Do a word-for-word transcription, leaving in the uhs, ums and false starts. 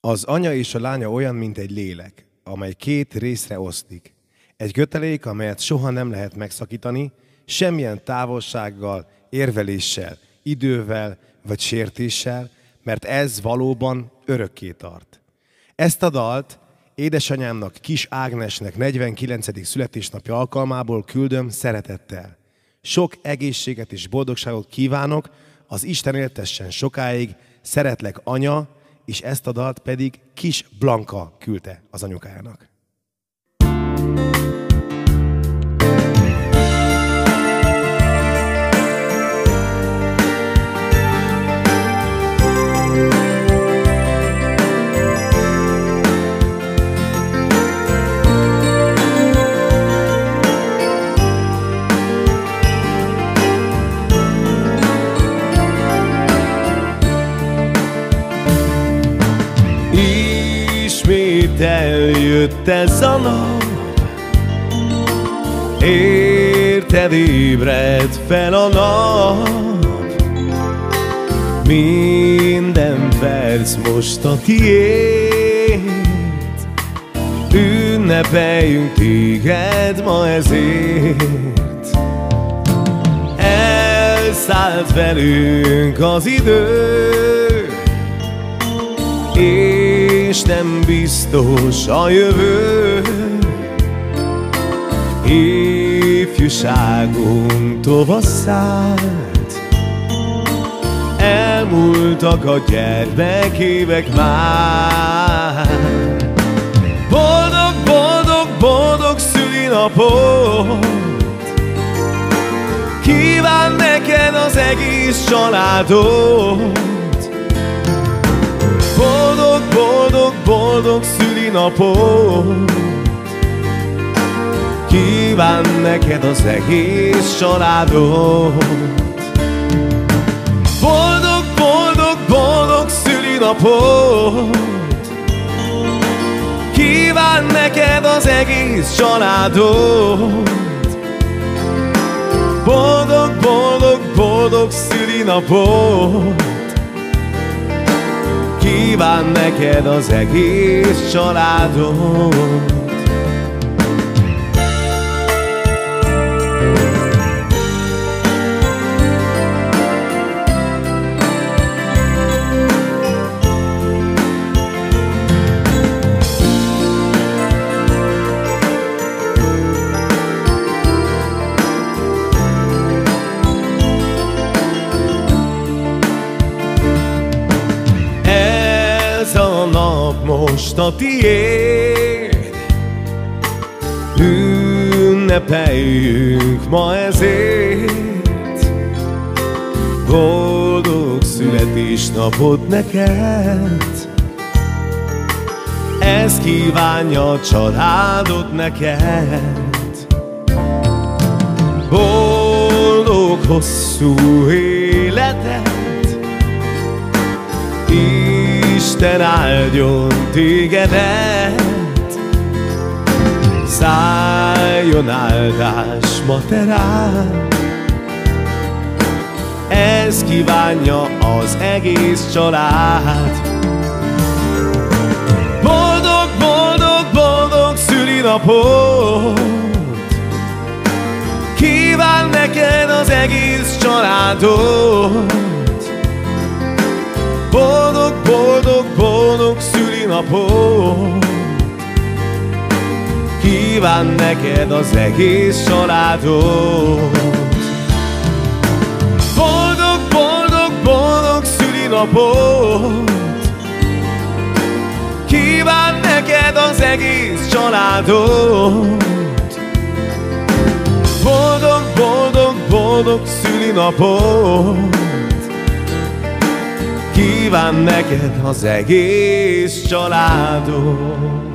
Az anya és a lánya olyan, mint egy lélek, amely két részre oszlik. Egy kötelék, amelyet soha nem lehet megszakítani, semmilyen távolsággal, érveléssel, idővel vagy sértéssel, mert ez valóban örökké tart. Ezt a dalt édesanyámnak, Kis Ágnesnek negyvenkilencedik születésnapja alkalmából küldöm szeretettel. Sok egészséget és boldogságot kívánok, az Isten éltessen sokáig, szeretlek anya, és ezt a dalt pedig Kis Blanka küldte az anyukájának. Ismét eljött ez a nap, érted ébred fel a nap. Minden perc most a tiéd, ünnepeljünk téged ma ezért. Elszállt velünk az idő, és nem biztos a jövő. Ifjúságunk tovasszállt, elmúltak a gyermekévek már. Boldog, boldog, boldog szülinapot kíván neked az egész családot. Boldog, boldog, boldog szülinapot kíván neked az egész családot. Boldog, boldog, boldog szülinapot kíván neked az egész családot. Boldog, boldog, boldog szülinapot kíván neked az egész családot. Most a tiéd, ünnepeljünk ma ezért. Boldog születésnapot neked, ezt kívánja a családod neked. Boldog hosszú életet, Isten áldjon tégedet, szálljon áldás ma te rád. Ez kívánja az egész család. Boldog, boldog, boldog szülinapot kíván neked az egész családot. Boldog, boldog, boldog szülinapot kíván neked az egész családot. Boldog, boldog, boldog szülinapot kíván neked az egész családot. Boldog, boldog, boldog szülinapot kíván neked az egész családot.